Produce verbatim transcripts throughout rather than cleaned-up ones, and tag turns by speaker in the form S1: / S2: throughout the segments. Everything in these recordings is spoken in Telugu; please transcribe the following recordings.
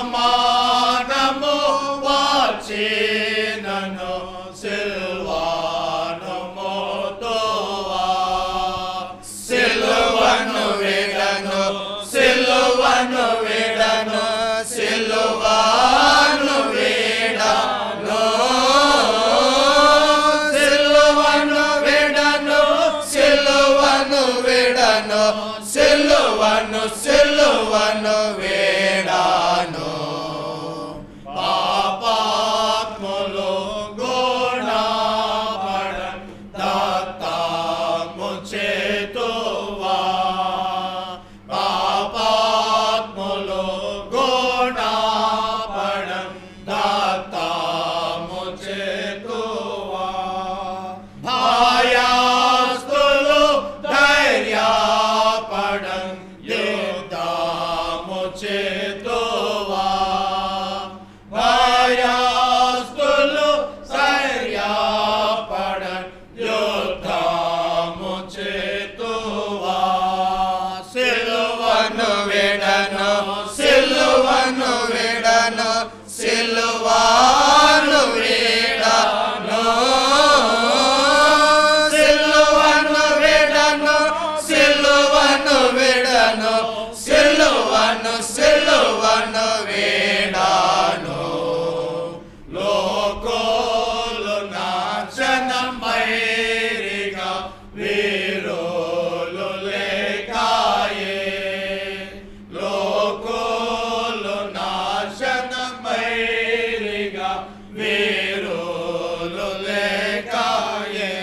S1: అవమానము వచ్చినను సిల్వను మోతువా సిలువను విడను సిలువను విడను సిలువను విడను సిలువను విడను సిలువను విడను సిలువను సిలువను విడను పాపాత్ములు గుణపడం దత్తము చేతువా పాపాత్ములు గుణపడం దత్తము చేతువా భయాస్తులు ధైర్యపడం యుద్ధము చేతువా భయాస్తులు ధైర్యపడం యుద్ధము చేతువా సిలువను విడను సిలువను విడను సిలువను విడను సిలువను విడను సిలువను విడను సిలువను సిలువను విడను లోకోలు నాశనమైరిగా వీరులు లేకాయే లోకోలు నాశనమైరిగా వీరులు లేకాయే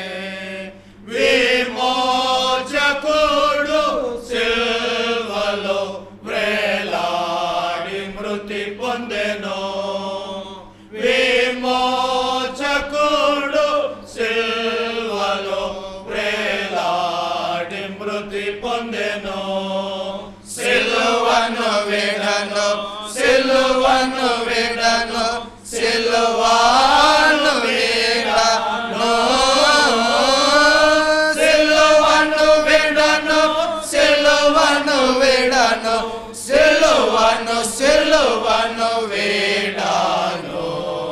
S1: విమోచకుడు సిల్వలో వ్రేలాడి మృతి పొందెను విమోచకుడు సిల్వలో వ్రేలాడి మృతి పొందెను సిలువను విడను సిలువను విడను సిలువను విడను సిలువను విడను సిలువను విడను సిలువను సిలువను విడను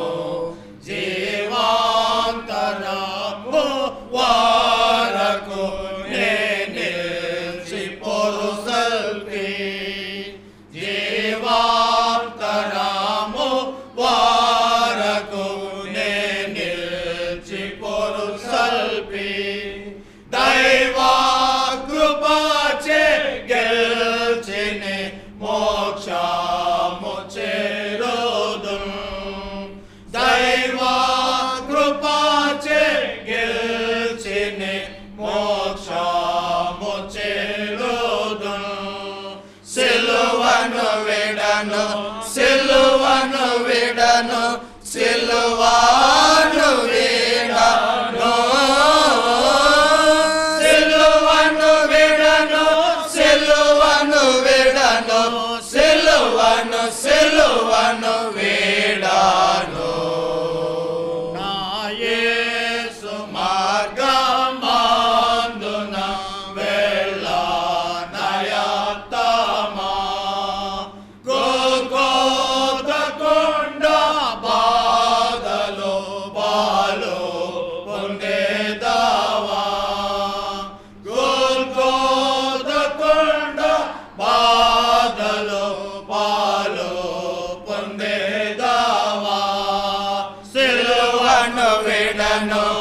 S1: జీవాంతరము వరకు నే నిలిచి పొరుసల్పి జీవాంతరము వరకు నే నిలిచి పొరుసల్పి దైవా కృపచే గెల్చిని మోక్షము చేరుదును దైవా కృపచే గెల్చిని మోక్షము చేరుదును సిలువను విడను సిలువను విడను సిలువను విడను సిలువను విడను సిలువను విడను సిలువను సిలువను విడను నా యేసు మార్గమందున వెళ్ళనయత్తమా గోగోత కొండ బాధలో బాలు పొందేదావా గోగోత కొండ బాధలో పాలు పొందేదావా సిలువను విడను